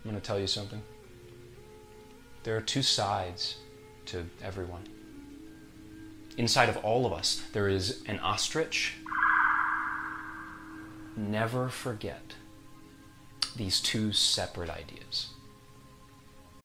I'm going to tell you something. There are two sides to everyone. Inside of all of us, there is an ostrich. Never forget these two separate ideas.